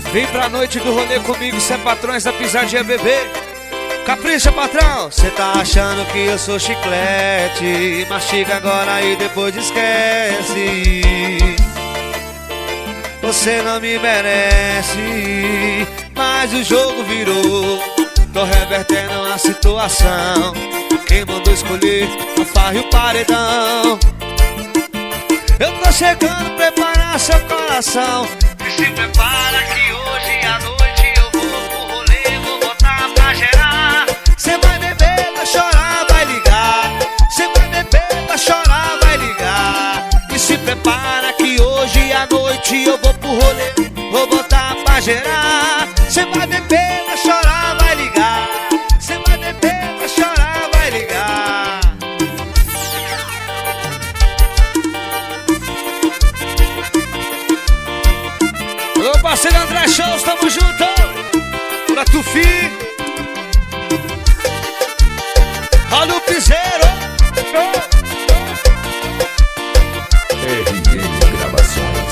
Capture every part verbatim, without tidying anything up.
Vem pra noite do rolê comigo, cê é patrões da pisadinha, bebê. Capricha, patrão. Cê tá achando que eu sou chiclete, mastiga agora e depois esquece. Você não me merece, mas o jogo virou. Tô revertendo a situação. Quem mandou escolher a farra e o paredão? Eu tô chegando, preparar seu coração. E se prepara que hoje à noite eu vou pro rolê, vou botar pra gerar. Cê vai beber, vai chorar, vai ligar. Cê vai beber, vai chorar, vai ligar. E se prepara que hoje à noite eu vou pro rolê, vou botar pra gerar. Cê vai beber, vai chorar, vai ligar. Cê vai beber, vai chorar, vai ligar. Ô parceiro André Shows, tamo junto. Pra Tufi, olha o piseiro. R M Gravações.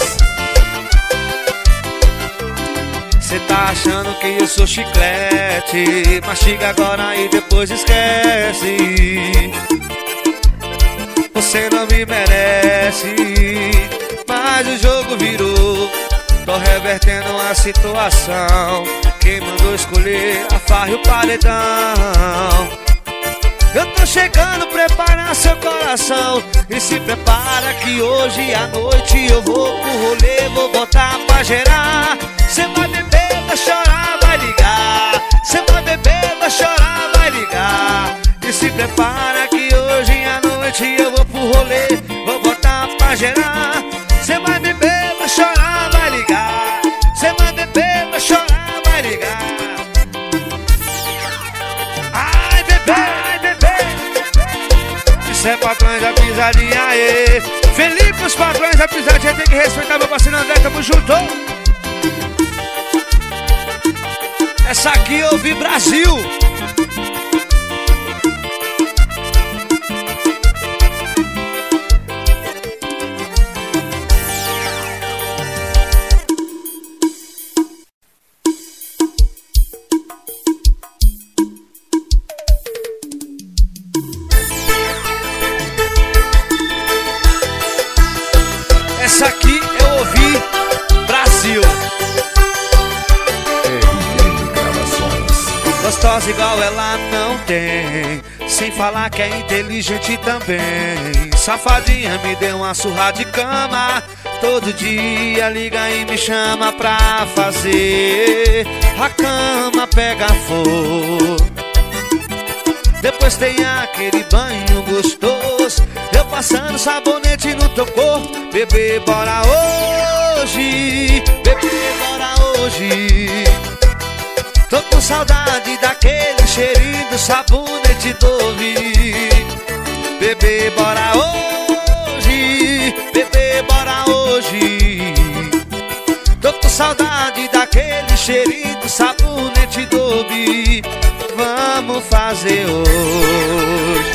Cê tá achando que eu sou chiclete, mastiga agora e depois esquece. Você não me merece, mas o jogo virou. Tô revertendo a situação. Quem mandou escolher a farra e o paredão? Eu tô chegando, prepara seu coração. E se prepara que hoje à noite eu vou pro rolê, vou botar pra gerar. Cê vai beber, vai chorar, vai ligar. Cê vai beber, vai chorar, vai ligar. E se prepara que hoje à noite eu vou pro rolê, vou botar pra gerar. Cê vai beber, vai chorar, vai ligar. Cê vai beber, vai chorar, vai ligar. Ai, bebê, ai, bebê. Isso é patrões da pisadinha, aê. Felipe, os patrões da pisadinha, tem que respeitar meu parceiro André, tamo junto. Essa aqui eu ouvi Brasil. Essa aqui eu ouvi Brasil. R M Gravações. Gostosa igual ela não tem, sem falar que é inteligente também. Safadinha, me deu uma surra de cama. Todo dia liga e me chama pra fazer. A cama pega fogo. Depois tem aquele banho gostoso, eu passando sabonete no teu corpo. Bebê, bora hoje. Bebê, bora hoje. Tô com saudade daquele cheirinho do sabonete Dove. Bebê, bora hoje. Bebê, bora hoje. Tô com saudade daquele cheirinho do sabonete Dove. Vamos fazer hoje.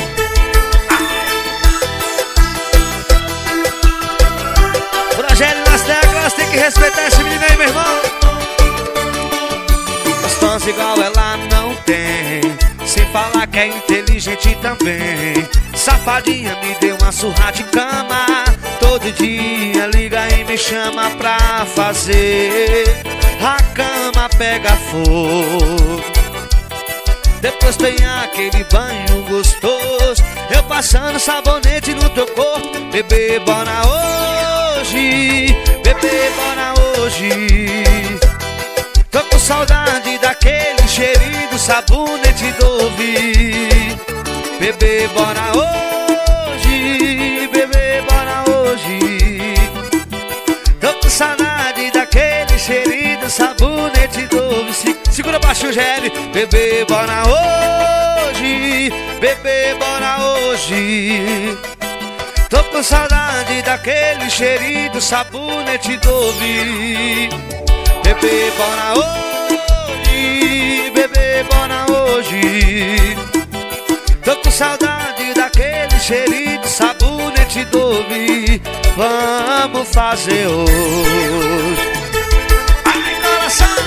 Rogério nas teclas, tem que respeitar esse menino aí, meu irmão. Gostosa igual ela não tem, sem falar que é inteligente também. Safadinha, me deu uma surra de cama. Todo dia liga e me chama pra fazer. A cama pega fogo. Depois tem aquele banho gostoso, eu passando sabonete no teu corpo. Bebê, bora hoje. Bebê, bora hoje. Tô com saudade daquele cheirinho do sabonete Dove. Bebê, bora hoje. Bebê, bora hoje. Tô com saudade daquele cheirinho do sabonete Dove. Segura baixo o G L. Bebê, bora hoje. Bebê, bora hoje. Tô com saudade daquele cheirinho do sabonete Dove. Bebê, bora hoje. Bebê, bora hoje. Tô com saudade daquele cheirinho do sabonete Dove. Vamos fazer hoje. Ai, coração.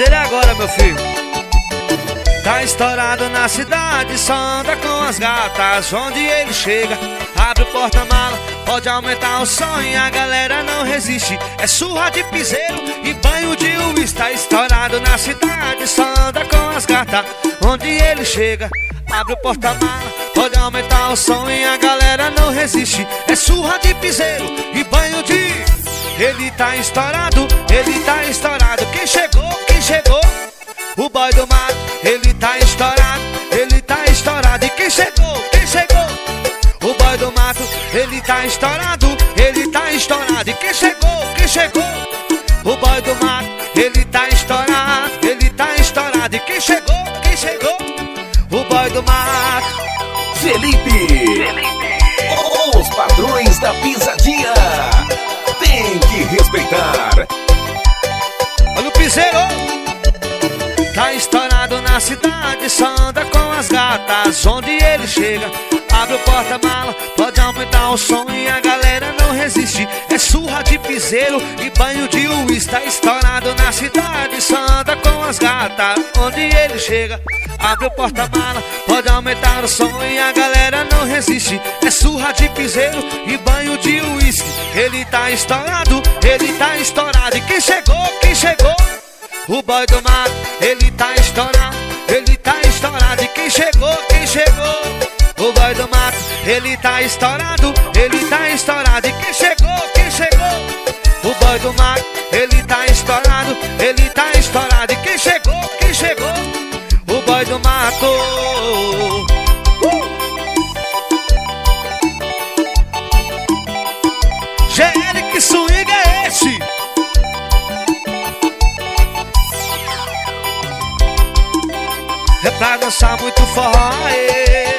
piseiro é agora, meu filho. Tá estourado na cidade, só anda com as gatas. Onde ele chega, abre o porta-mala, pode aumentar o som e a galera não resiste. É surra de piseiro e banho de uísque. Tá estourado na cidade, só anda com as gatas. Onde ele chega, abre o porta-mala, pode aumentar o som e a galera não resiste. É surra de piseiro e banho de... Ele tá estourado, ele tá estourado. Quem chegou, quem chegou? O boy do mato, ele tá estourado, ele tá estourado. E quem chegou, quem chegou? O boy do mato, ele tá estourado, ele tá estourado. E quem chegou, quem chegou? O boy do mato, ele tá estourado, ele tá estourado. E quem chegou, quem chegou? O boy do mato. Felipe, Felipe. Os patrões da pisadinha tem que respeitar. Olha o piseiro. Tá estourado na cidade, só anda com as gatas. Onde ele chega, abre o porta-mala, pode aumentar o som e a galera não resiste. É surra de piseiro e banho de uísque. Tá estourado na cidade, só anda com as gatas. Onde ele chega, abre o porta-mala, pode aumentar o som e a galera não resiste. É surra de piseiro e banho de uísque. Ele tá estourado, ele tá estourado. E quem chegou, quem chegou? O boy do mato, ele tá estourado, ele tá estourado. E quem chegou, quem chegou? O boy do mato, ele tá estourado, ele tá estourado. E quem chegou, quem chegou? O boy do mato, ele tá estourado, ele tá estourado. E quem chegou, quem chegou? O boy do mato. uh! G L, que swing é esse? É pra dançar muito forró, aê.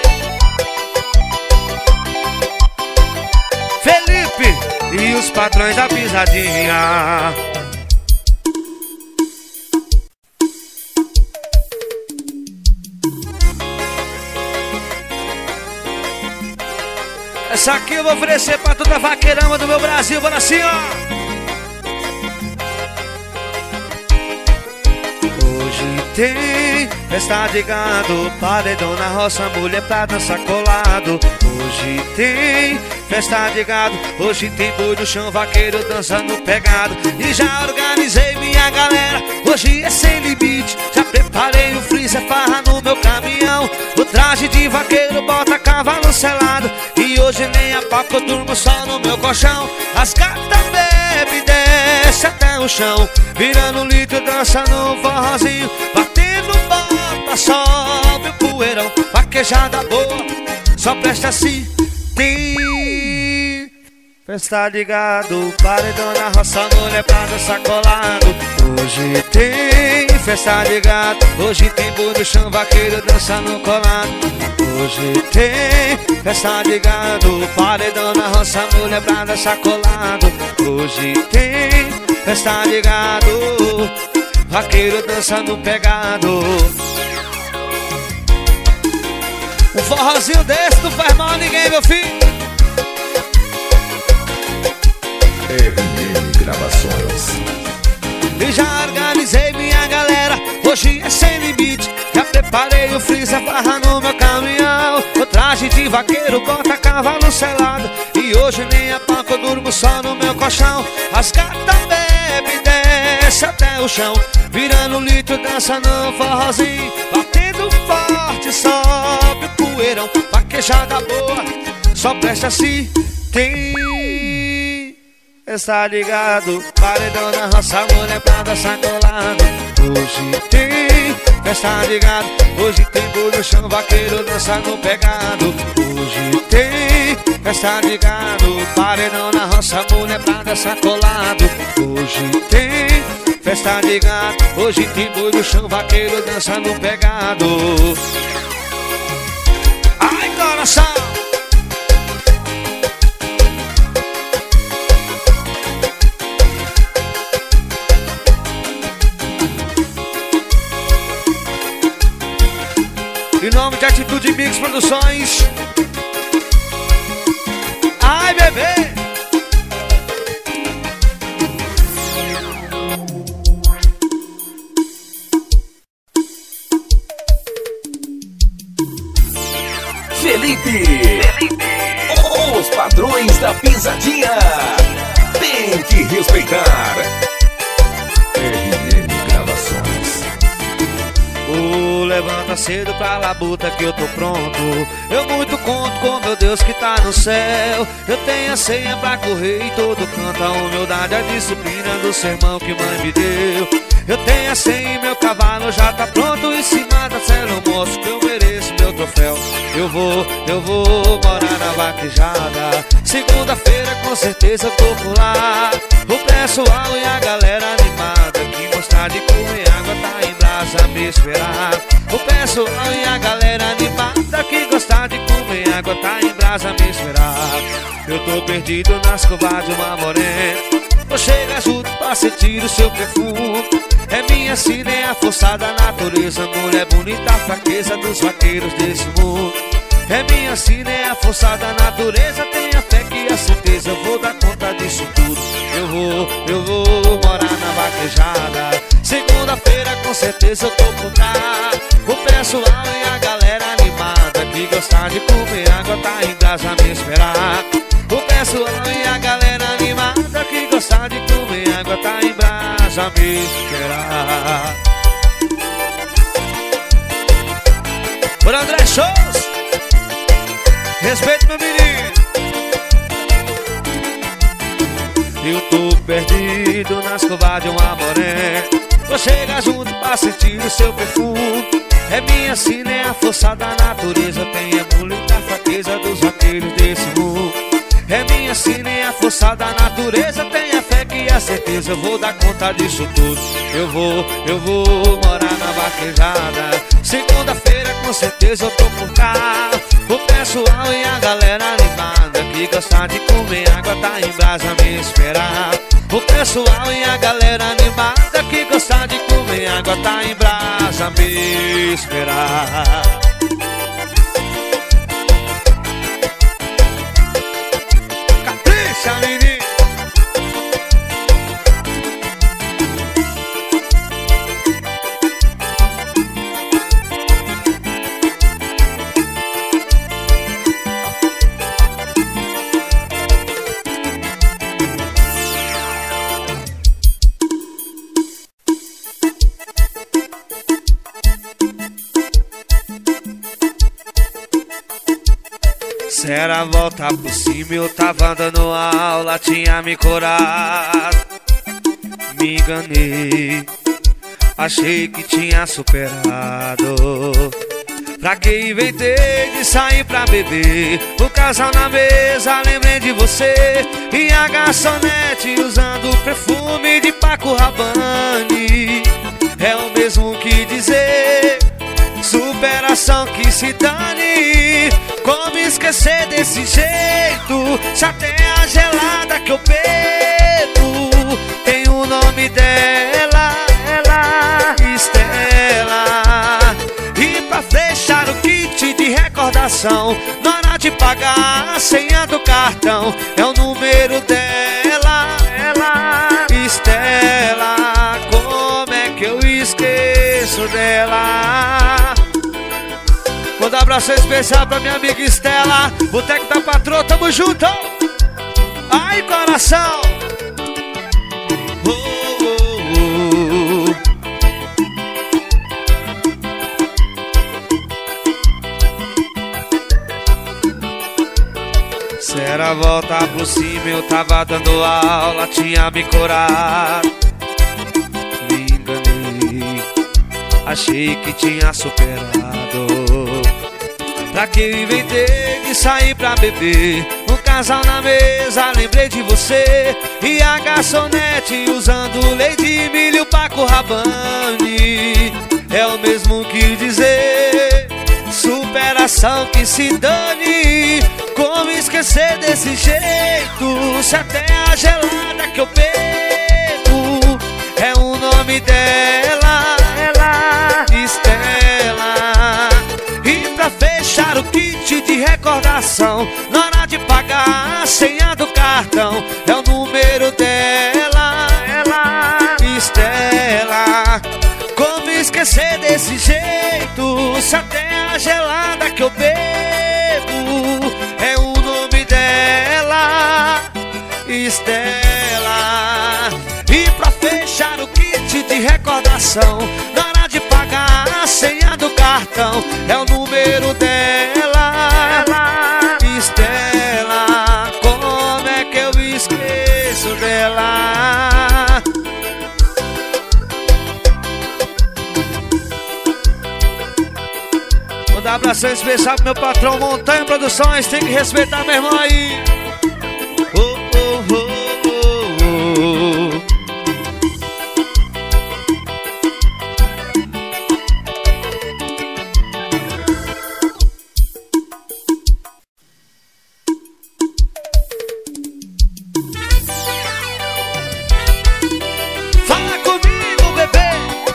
Felipe e os patrões da pisadinha. Essa aqui eu vou oferecer pra toda a vaqueirama do meu Brasil. Bora assim, ó. Hoje tem festa de gado, paredão na roça, mulher pra dançar colado. Hoje tem festa de gado, hoje tem boi no chão, vaqueiro dançando pegado. E já organizei minha galera, hoje é sem limite. Já preparei o freezer, farra no meu caminhão. O traje de vaqueiro bota cavalo selado. E hoje nem a papo, eu durmo só no meu colchão. As gatas bebem, desce até o chão, virando litro, dança no forrozinho, batendo bota, sobe o poeirão. Vaquejada boa, só presta se tem festa de gado, paredão na roça, mulher pra dançar colado. Hoje tem festa de gado, hoje tem boi no chão, vaqueiro dançando colado. Hoje tem festa de gado, paredão na roça, mulher pra dançar colado. Hoje tem festa de gado, vaqueiro dançando pegado. Um forrozinho desse não faz mal a ninguém, meu filho. R M Gravações. E já organizei minha galera, hoje é sem limite. Já preparei o freezer, barra no meu caminhão. O traje de vaqueiro, bota cavalo selado. E hoje nem a panca, eu durmo só no meu colchão. As gatas bebem, desce até o chão, virando litro, dança no forrozinho, batendo forte, sobe o poeirão. Vaquejada boa, só presta se tem. Está ligado, paredão na roça, mulher pra dançar colado. Hoje tem festa ligado, hoje tem boi no chão, vaqueiro dançando pegado. Hoje tem festa ligado, paredão na roça, mulher pra dançar colado. Hoje tem festa ligado, hoje tem boi no chão, vaqueiro dançando pegado. Ai, coração! Em nome de Atitude Mix Produções. Ai, bebê! Felipe. Felipe. Os padrões da pisadinha. Tem que respeitar. R M Gravações. Oh, levanta cedo pra labuta que eu tô pronto. Eu muito conto com meu Deus que tá no céu. Eu tenho a senha pra correr em todo canto. A humildade, a disciplina do sermão que mãe me deu. Eu tenho a senha e meu cavalo já tá pronto. Em cima da cela eu mostro que eu mereço meu troféu. Eu vou, eu vou morar na vaquejada. Segunda-feira com certeza eu tô por lá. O pessoal e a galera animada que gostar de comer água tá em brasa me esperar. O pessoal e a galera animada que gostar de comer água tá em brasa me esperar. Eu tô perdido nas covas de uma morena. Eu chego junto pra sentir o seu perfume. É minha sina, é a força da natureza. Mulher bonita, a fraqueza dos vaqueiros desse mundo. É minha sina, é a força da natureza. Tenha fé que a certeza eu vou dar conta disso tudo. Eu vou, eu vou morar na vaquejada. Segunda-feira com certeza eu tô por cá. O pessoal e a galera animada que gostar de comer água tá em casa a me esperar. O pessoal e a galera animada que gostar de comer água tá em brasa a me esperar. Por André Shows, respeito meu menino. Eu tô perdido nas covas de uma morena. Vou chegar junto pra sentir o seu perfume. É minha sina, é a força da natureza. Tem a bonita fraqueza dos vaqueiros desse mundo. É minha sina, é a força da natureza. Tenha fé que a certeza eu vou dar conta disso tudo. Eu vou, eu vou morar na vaquejada. Segunda-feira com certeza eu tô por cá. O pessoal e a galera animada que gostar de comer água tá em brasa a me esperar. O pessoal e a galera animada que gostar de comer água tá em brasa a me esperar. Capricha, menino. Se era volta por cima, eu tava dando aula, tinha me corado. Me enganei, achei que tinha superado. Pra que inventei de sair pra beber? O casal na mesa, lembrei de você. E a garçonete usando perfume de Paco Rabanne. É o mesmo que dizer superação que se dane. Como esquecer desse jeito? Se até a gelada que eu bebo tem o nome dela, ela, Estela. E pra fechar o kit de recordação, na hora de pagar a senha do cartão, é o número dela, ela, Estela. Como é que eu esqueço dela? Vou dar um abraço especial pra minha amiga Estela. Boteco da Patroa, tamo junto. Ai, coração. Oh, oh, oh. Se era volta por cima, eu tava dando aula, tinha me corado. Me enganei, achei que tinha superado. Pra que inventei de sair pra beber? Um casal na mesa, lembrei de você. E a garçonete usando leite, milho, Paco Rabanne. É o mesmo que dizer superação que se dane. Como esquecer desse jeito? Se até a gelada que eu bebo é o nome dela, ela, Estela. E pra fechar o kit de recordação, na hora de pagar a senha do cartão, é o número dela, ela, Estela. Como esquecer desse jeito? Se até a gelada que eu bebo de recordação. Na hora de pagar a senha do cartão é o número dela, Estela. Como é que eu esqueço dela? Manda um abração especial pro meu patrão Montanha Produções. Tem que respeitar meu irmão aí. Oh, oh, oh, oh, oh. Fala comigo, bebê.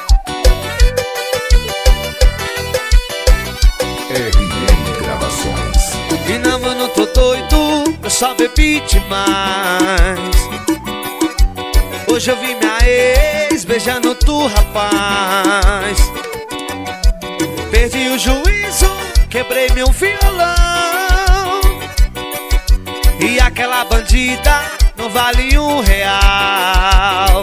R M Gravações. E não, eu não tô doido, eu só bebi demais. Hoje eu vi minha ex beijando tu, rapaz. Perdi o juízo, quebrei meu violão. E aquela bandida não vale um real.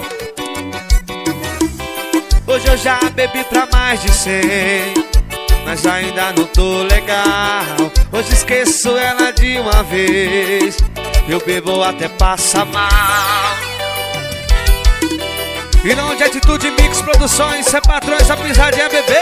Hoje eu já bebi pra mais de cem, mas ainda não tô legal. Hoje esqueço ela de uma vez, eu bebo até passa mal. E não de Atitude Mix Produções, cê patrões da Pisadinha, bebê.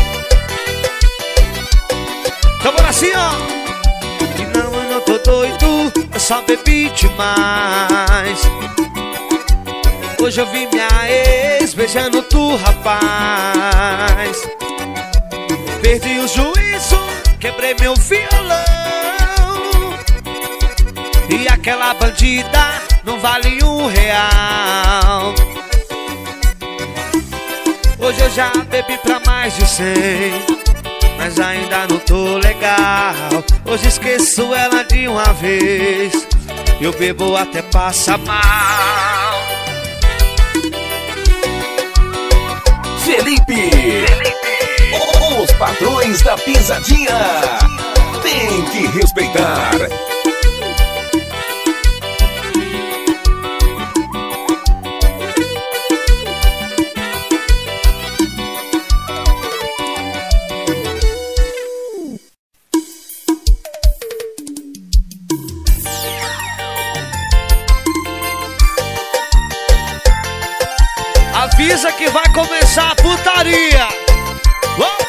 Então bora assim, ó. E não, eu não tô doido, eu só bebi demais. Hoje eu vi minha ex beijando tu, rapaz. Perdi o juízo, quebrei meu violão. E aquela bandida não vale um real. Hoje eu já bebi pra mais de cem, mas ainda não tô legal. Hoje esqueço ela de uma vez, eu bebo até passa mal. Felipe, Felipe. Os patrões da Pisadinha. Tem que respeitar. Avisa que vai começar a putaria. Oh!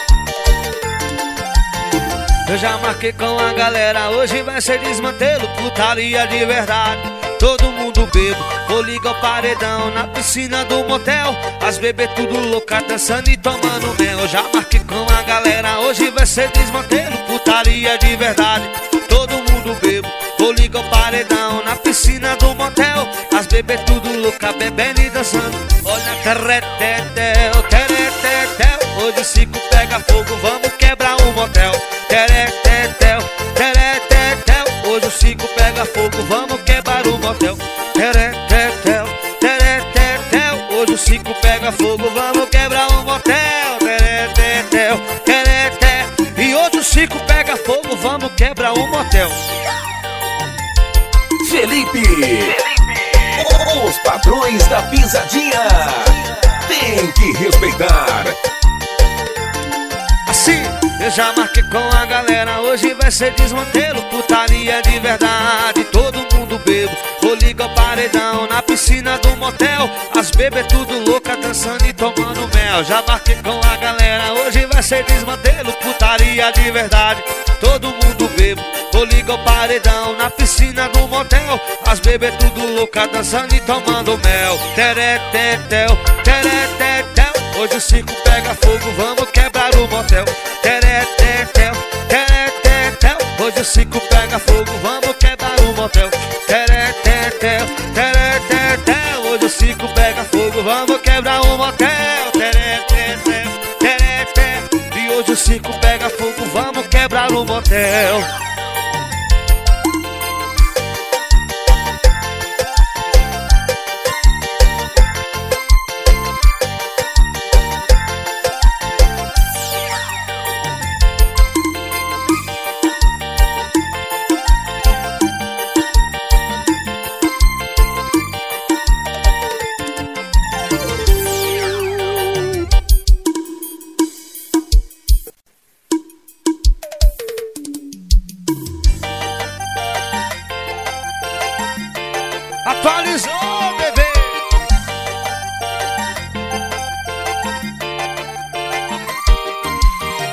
Eu já marquei com a galera, hoje vai ser desmantelo, putaria de verdade. Todo mundo bebo, vou ligar o paredão na piscina do motel. As bebê tudo louca, dançando e tomando mel. Eu já marquei com a galera, hoje vai ser desmantelo, putaria de verdade. Todo mundo bebo, vou ligar o paredão na piscina do motel. As bebê tudo louca, bebendo e dançando. Olha, teretetel, teretetel. Hoje o cinco pega fogo, vamos quebrar um motel. Teretetel, teretetel. Hoje o cinco pega fogo, vamos quebrar o motel. Teretetel, teretetel. Hoje o cinco pega fogo, vamos quebrar um motel. Teretetel, teretetel. E hoje o cinco pega fogo, vamos quebrar um motel. Felipe, Felipe. Os patrões da Pisadinha. Tem que respeitar. Assim, eu já marquei com a galera, hoje vai ser desmantelo, putaria de verdade. Todo mundo bebo, vou ligar o paredão na piscina do motel. As bebê tudo louca, dançando e tomando mel. Já marquei com a galera, hoje vai ser desmantelo, putaria de verdade. Todo mundo bebo, vou ligar o paredão na piscina do motel. As bebê tudo louca, dançando e tomando mel. Teretetel, teretetel. Hoje o circo pega fogo, vamos quebrar o motel. Teretetel, teretetel. Hoje o circo pega fogo, vamos quebrar o motel. Teretetel, teretetel. Hoje o circo pega fogo, vamos quebrar o motel. Teretetel, teretetel. E hoje o circo pega fogo, vamos quebrar o motel.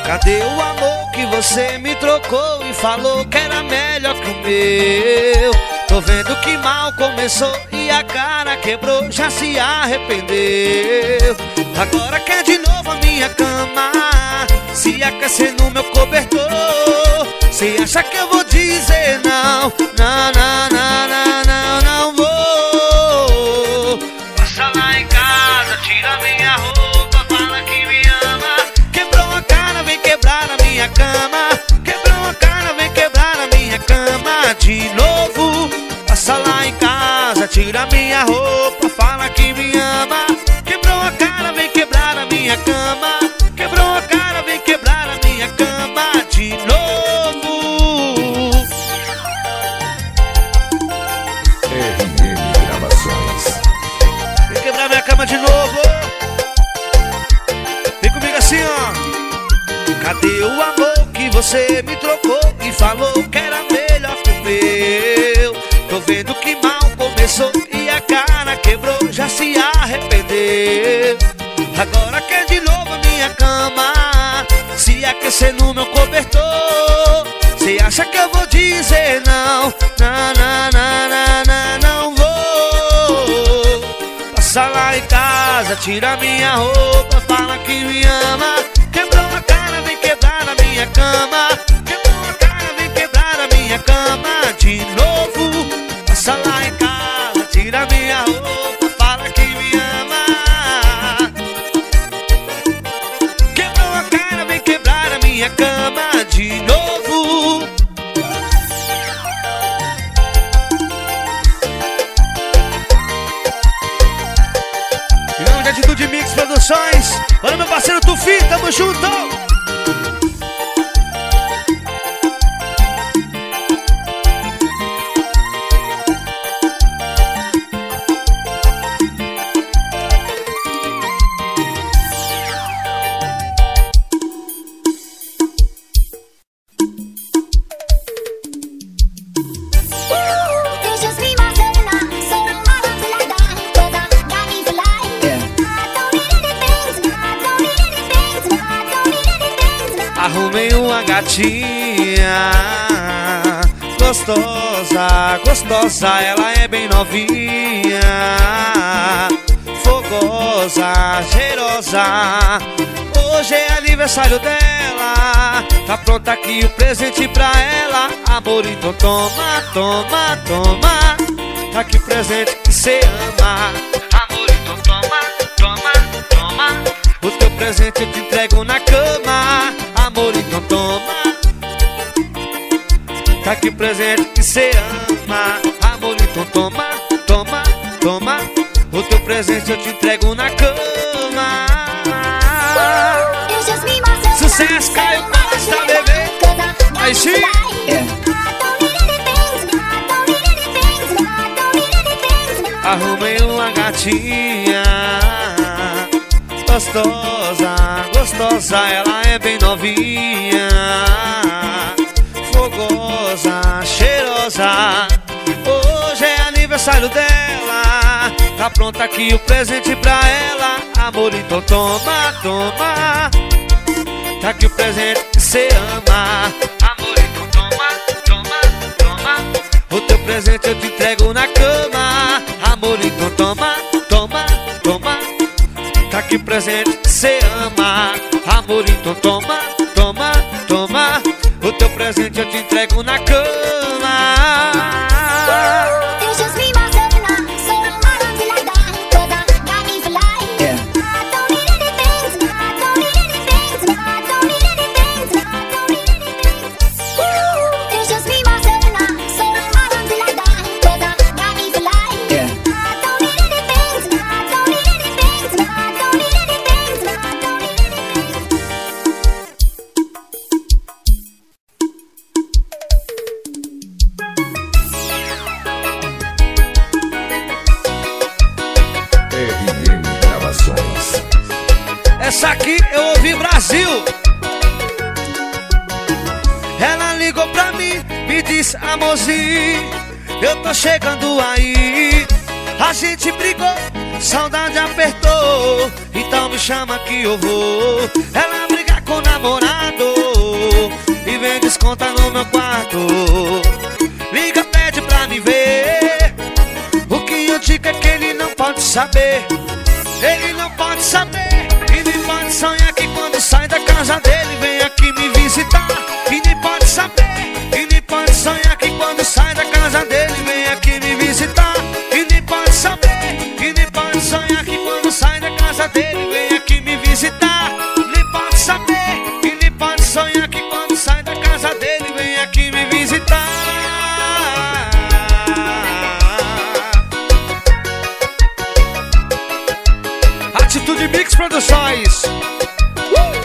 Cadê o amor que você me trocou e falou que era melhor que o meu? Tô vendo que mal começou e a cara quebrou, já se arrependeu. Agora quer de novo a minha cama, se aquecer no meu cobertor. Cê acha que eu vou dizer não? Não, não, não, não, não, não vou. Passa lá em casa, tira minha roupa, fala que me ama. Quebrou a cara, vem quebrar a minha cama. Quebrou a cara, vem quebrar a minha cama de novo. Passa lá em casa, tira minha roupa, fala que me ama. Quebrou a cara, vem quebrar a minha cama. Quebrou a cara, vem quebrar a minha cama de novo. R M Gravações. Vem quebrar minha cama de novo. Vem comigo assim, ó. Cadê o amor que você me trocou e falou que era melhor que o meu? Tô vendo que mal começou e a cara quebrou, já se arrependeu. Agora quer de novo a minha cama, se aquecer no meu cobertor. Cê acha que eu vou dizer não? Não, não, não, não, não, não vou. Passa lá em casa, tira minha roupa, fala que me ama. Quebrou a cara, vem quebrar a minha cama. Quebrou a cara, vem quebrar a minha cama de novo. Passa lá em casa, tira minha roupa, fala que me ama. Quebrou a cara, vem quebrar a minha cama de novo. Em nome de Atitude Mix Produções, olha meu parceiro Tufi, tamo junto. Arrumei uma gatinha gostosa, gostosa, ela é bem novinha, fogosa, cheirosa. Hoje é aniversário dela, tá pronto aqui o presente pra ela. Amor, então toma, toma, toma, tá aqui o presente que cê ama. Amor, então toma, toma, toma, o teu presente eu te entrego na cama. Amor, então toma, tá aqui o presente que cê ama. Amor, então toma, toma, toma, o teu presente eu te entrego na cama. Sucesso, Caio Costa, bebê. Aí sim. Arrumei uma gatinha gostosa, gostosa, ela é bem novinha, fogosa, cheirosa. Hoje é aniversário dela, tá pronto aqui o presente pra ela. Amor, então toma, toma, tá aqui o presente que cê ama. Amor, então toma, toma, toma, o teu presente eu te entrego na cama. Amor, então toma, toma, toma, tá aqui o presente que cê ama. Amor, então toma, toma, toma, o teu presente eu te entrego na cama. Essa aqui eu ouvi Brasil. Ela ligou pra mim, me disse: amorzinho, eu tô chegando aí. A gente brigou, saudade apertou, então me chama que eu vou. Ela briga com nada namorado e vem descontar no meu quarto. Liga, pede pra me ver. O que eu digo é que ele não pode saber. Ele não pode saber. E nem pode sonhar que quando sai da casa dele vem aqui me visitar. E nem pode saber. E nem pode sonhar que quando sai da casa dele vem aqui me visitar. E nem pode saber. E nem pode sonhar que quando sai da casa dele vem aqui me visitar. Nem pode saber. E nem pode sonhar que quando sai da casa dele vem aqui me visitar. Atitude Mix Produções. uh!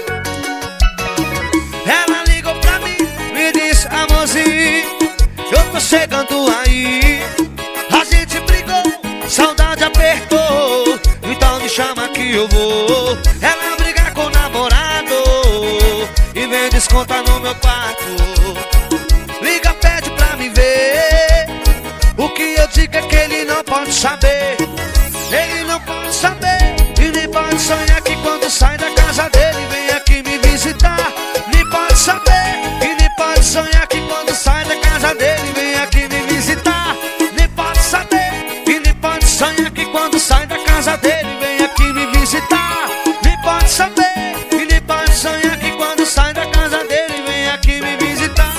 Ela ligou pra mim, me disse: amorzinho, eu tô chegando aí. A gente brigou, saudade apertou, então me chama que eu vou. Ela brigar com o namorado e vem descontar no meu quarto. Liga, pede pra me ver. O que eu digo é que ele não pode saber. Ele não pode saber. E nem pode sonhar que quando sai da casa dele vem aqui me visitar. Nem pode saber. E nem pode sonhar que quando sai da casa dele vem aqui me visitar. Nem pode saber. E nem pode sonhar que quando sai da casa dele vem aqui me visitar. Nem pode saber. E nem pode sonhar que quando sai da casa dele vem aqui me visitar.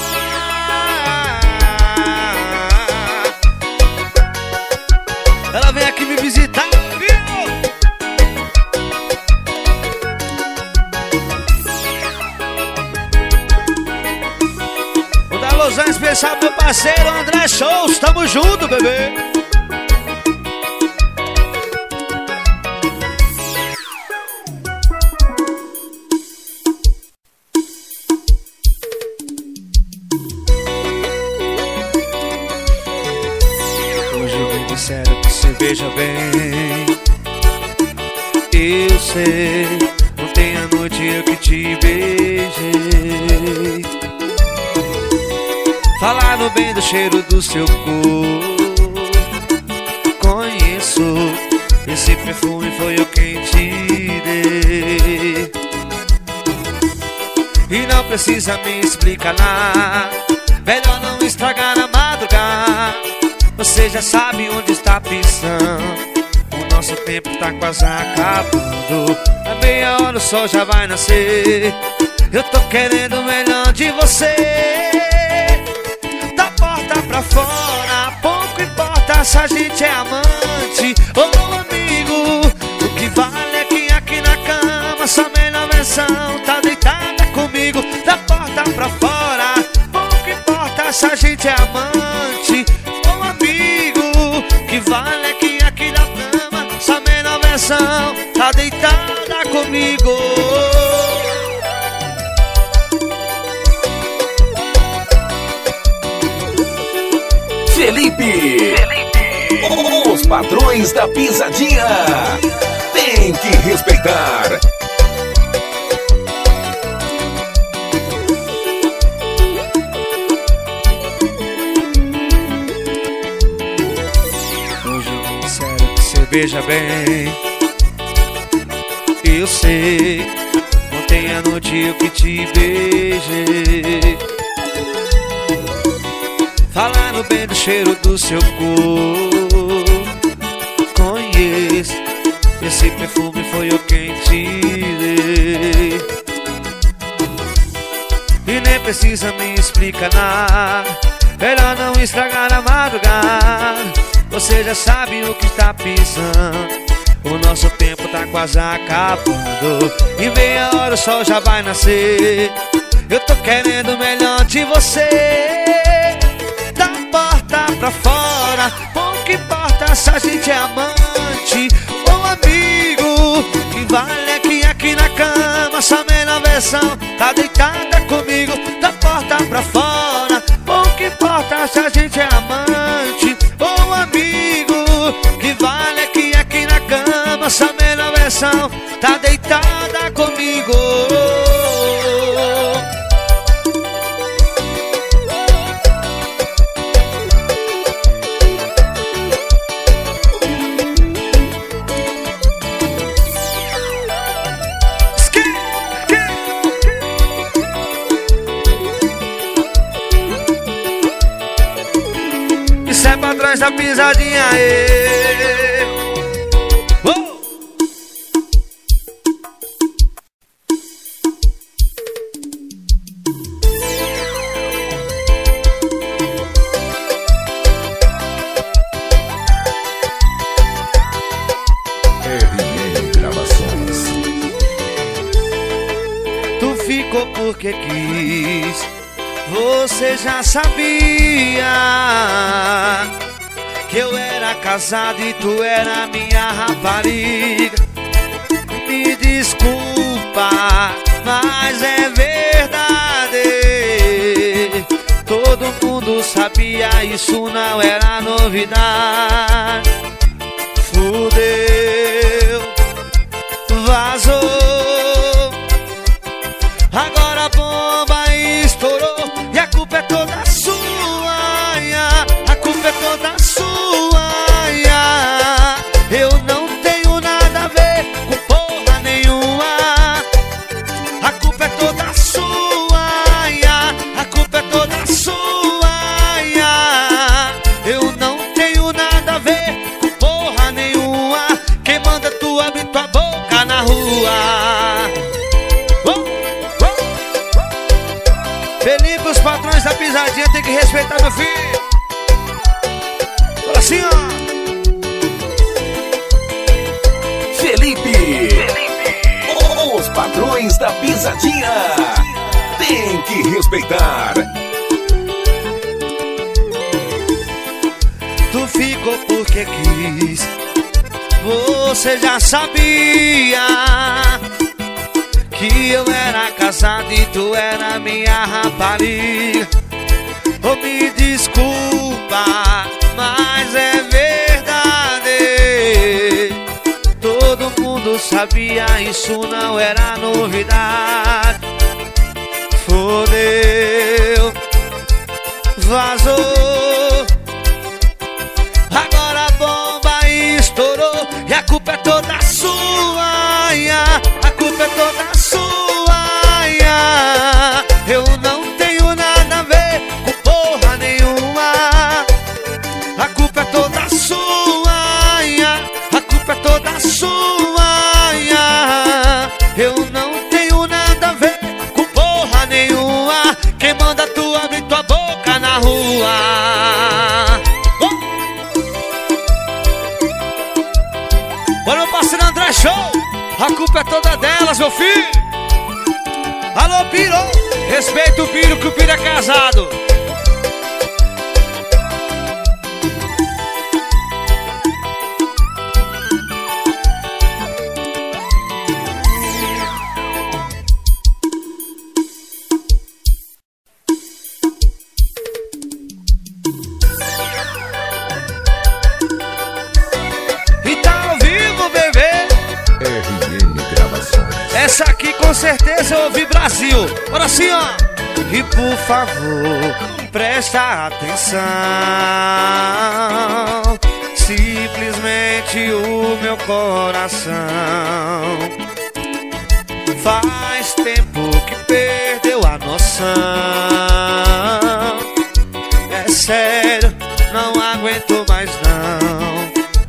Ela vem aqui me visitar. Alusão especial meu parceiro André Shows, tamo junto, bebê. Hoje eu vim de sério que você veja bem. Eu sei, ontem à noite eu que te beijei. Falaram bem do cheiro do seu corpo. Conheço, esse perfume foi eu quem te dei. E não precisa me explicar nada, melhor não estragar a madrugada. Você já sabe onde está pisando. O nosso tempo tá quase acabando. A meia hora o sol já vai nascer. Eu tô querendo o melhor de você. Pra fora, pouco importa se a gente é amante ou amigo. O que vale é que aqui na cama sua melhor versão tá deitada comigo. Da porta pra fora, pouco importa se a gente é amante ou amigo. O que vale é que aqui na cama sua melhor versão tá deitada comigo. Felipe, Felipe, os padrões da pisadinha tem que respeitar. Hoje eu vim sério que você veja bem. Eu sei, ontem à noite eu que te beijei. Falaram bem do cheiro do seu corpo. Conheço, esse perfume foi eu quem te dei. E nem precisa me explicar nada, melhor não estragar a madrugada. Você já sabe o que tá pisando. O nosso tempo tá quase acabando. Em meia hora o sol já vai nascer. Eu tô querendo o melhor de você. Da porta pra fora, pouco importa se a gente é amante ou amigo. O que vale é que aqui na cama sua melhor versão tá deitada comigo. Da porta pra fora, pouco importa se a gente é amante ou amigo. O que vale é que aqui na cama sua melhor versão tá deitada comigo. patrões da pisadinha, ê. Oh! Ficou porque quis, você já sabia que eu era casado e tu era minha rapariga. Me desculpa, mas é verdade. Todo mundo sabia, isso não era novidade. Fudeu, vazou. Agora a bomba estourou e a culpa é toda sua, a culpa é toda sua. Eu não tenho nada a ver com porra nenhuma. A culpa é toda sua, a culpa é toda sua. Eu não tenho nada a ver com porra nenhuma. Quem manda tu abrir tua boca na rua? Felipe, os patrões da pisadinha tem que respeitar meu filho. Fala assim, ó. Felipe, Felipe, os patrões da pisadinha tem que respeitar. Tu ficou porque quis, você já sabia que eu era casado e tu era minha rapariga. Oh, me desculpa, mas é verdade. Todo mundo sabia, isso não era novidade. Fodeu, vazou. Agora a bomba estourou e a culpa é toda sua, a culpa é toda sua. Eu não tenho nada a ver com porra nenhuma. A culpa é toda sua, a culpa é toda sua. Eu não tenho nada a ver com porra nenhuma. Quem manda tu abrir tua boca na rua? Bora, meu parceiro André Show. A culpa é toda delas, meu filho. Alô, Piro. Respeita o Piro, que o Piro é casado. E tá ao vivo, bebê. R M Gravações. Essa aqui com certeza eu ouvi Brasil. Olha assim, ó. E por favor, presta atenção. Simplesmente o meu coração faz tempo que perdeu a noção. É sério, não aguento mais não.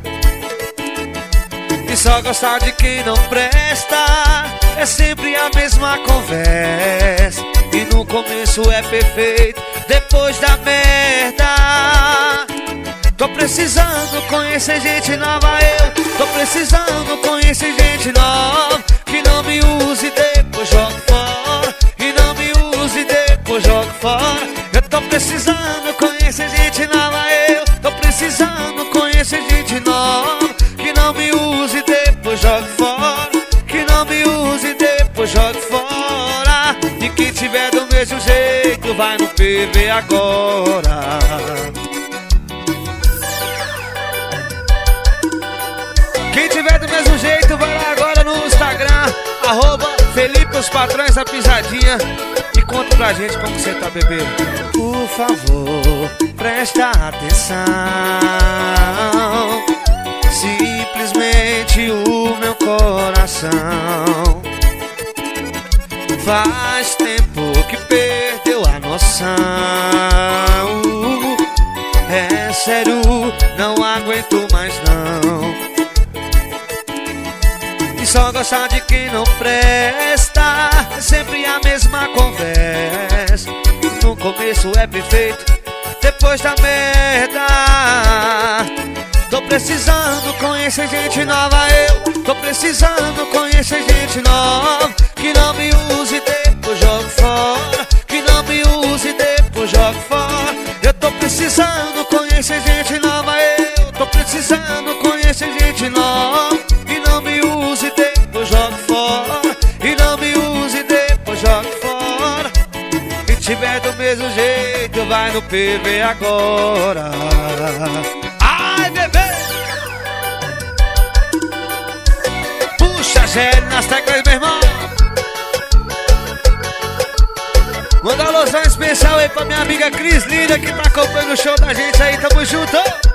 E só gostar de quem não presta. É sempre a mesma conversa. E no começo é perfeito, depois da merda. Tô precisando conhecer gente nova, eu tô precisando conhecer gente nova. Que não me use, depois jogue fora. E não me use, depois jogue fora. Eu tô precisando conhecer gente nova, eu tô precisando conhecer gente nova. Que não me use, depois jogue fora. Que não me use, depois jogue fora. E quem tiver do mesmo jeito vai no P V agora. Quem tiver do mesmo jeito vai lá agora no Instagram, arroba Felipe os Patrões da Pisadinha, e conta pra gente como você tá, bebê. Por favor, presta atenção. Simplesmente o meu coração faz tempo que perdeu a noção. É sério, não aguento mais não. E só gostar de quem não presta, é sempre a mesma conversa. No começo é perfeito, depois da merda. Tô precisando conhecer gente nova, eu tô precisando conhecer gente nova. Que não me use e depois jogue fora, que não me use e depois jogue fora. Eu tô precisando conhecer gente nova, eu tô precisando conhecer gente nova. Que não me use e depois jogue fora, e não me use e depois jogue fora. Se tiver do mesmo jeito, vai no P V agora. Ai, bebê! Puxa, Gélio nas teclas, meu irmão. Manda uma alusão especial aí pra minha amiga Cris Linda, que tá acompanhando o show da gente aí, tamo junto!